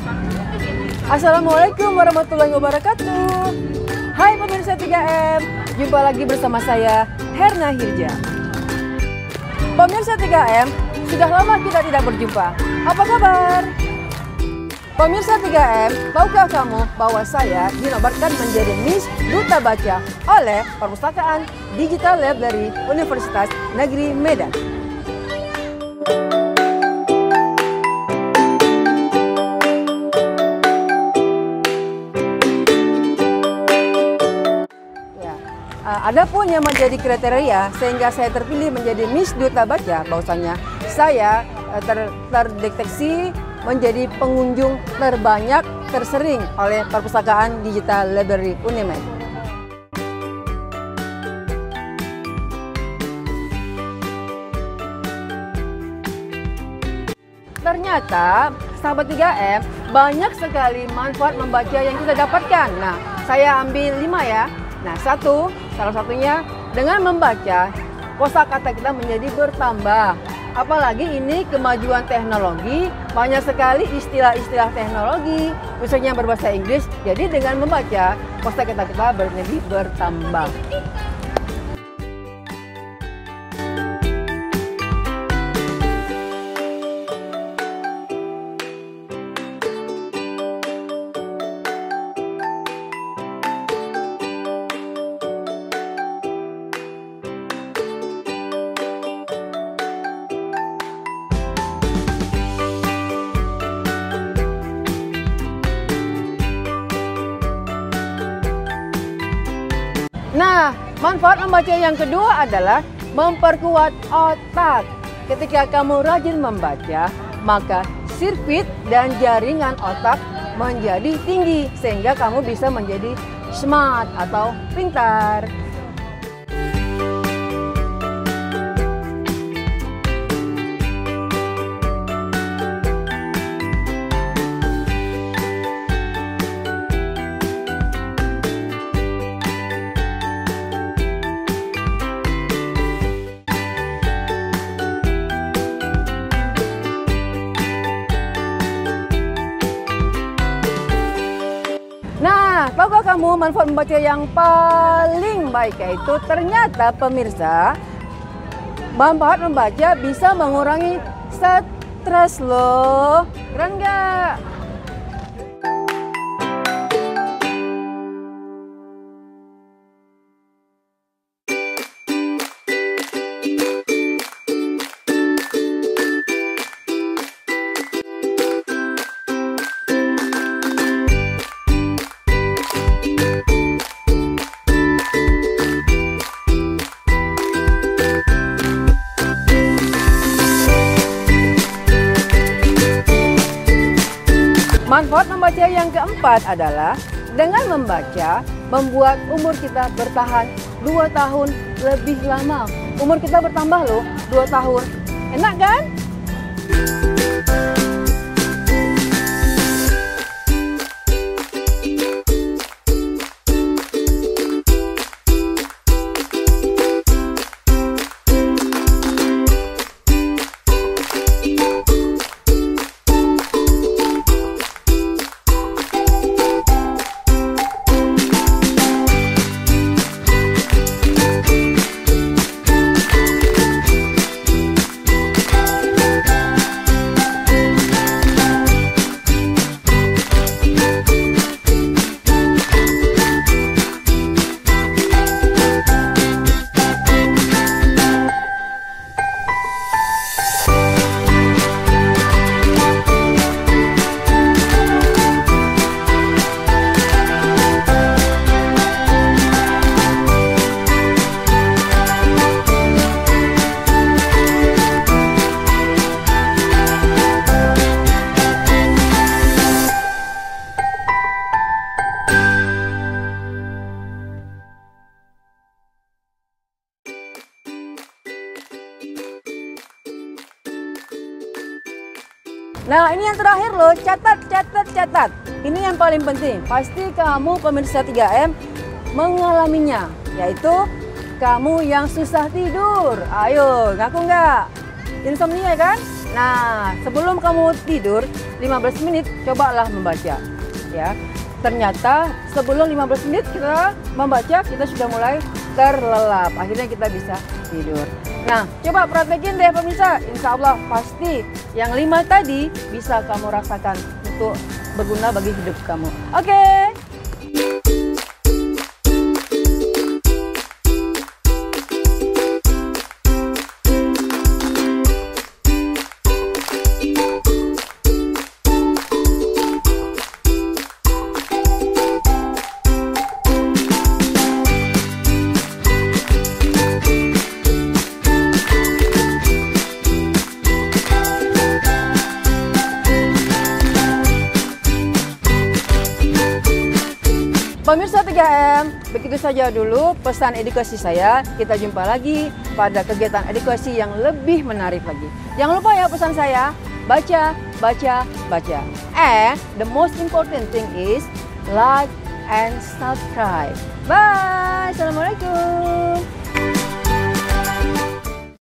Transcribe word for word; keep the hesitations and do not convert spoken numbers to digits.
Assalamualaikum warahmatullahi wabarakatuh. Hai pemirsa tiga M, jumpa lagi bersama saya Herna Hirja. Pemirsa tiga M, sudah lama kita tidak berjumpa. Apa kabar? Pemirsa tiga M, tahukah kamu bahwa saya dinobatkan menjadi Miss Duta Baca oleh Perpustakaan Digital Library Universitas Negeri Medan. Adapun yang menjadi kriteria sehingga saya terpilih menjadi Miss Duta Baca, bahwasanya saya ter, terdeteksi menjadi pengunjung terbanyak tersering oleh Perpustakaan Digital Library Unimed. Ternyata sahabat tiga M banyak sekali manfaat membaca yang kita dapatkan. Nah, saya ambil lima ya. Nah, satu, salah satunya dengan membaca kosakata kita menjadi bertambah. Apalagi ini kemajuan teknologi, banyak sekali istilah-istilah teknologi, khususnya berbahasa Inggris. Jadi dengan membaca kosakata kita menjadi bertambah. Nah, manfaat membaca yang kedua adalah memperkuat otak. Ketika kamu rajin membaca, maka sirkuit dan jaringan otak menjadi tinggi sehingga kamu bisa menjadi smart atau pintar. Nah, tahukah kamu manfaat membaca yang paling baik yaitu ternyata pemirsa, manfaat membaca bisa mengurangi stres loh. Keren nggak? Manfaat membaca yang keempat adalah dengan membaca membuat umur kita bertahan dua tahun lebih lama. Umur kita bertambah loh, dua tahun. Enak kan? Nah, ini yang terakhir loh, catat, catat, catat. Ini yang paling penting. Pasti kamu pemirsa tiga M mengalaminya, yaitu kamu yang susah tidur. Ayo, ngaku nggak? Insomnia kan? Nah, sebelum kamu tidur lima belas menit, cobalah membaca. Ya, ternyata sebelum lima belas menit kita membaca, kita sudah mulai terlelap. Akhirnya kita bisa tidur. Nah, coba praktekin deh pemirsa. Insya Allah pasti yang lima tadi bisa kamu rasakan untuk berguna bagi hidup kamu. Oke. Okay. Pemirsa tiga M, begitu saja dulu pesan edukasi saya. Kita jumpa lagi pada kegiatan edukasi yang lebih menarik lagi. Jangan lupa ya pesan saya, baca, baca, baca. And the most important thing is like and subscribe. Bye. Assalamualaikum.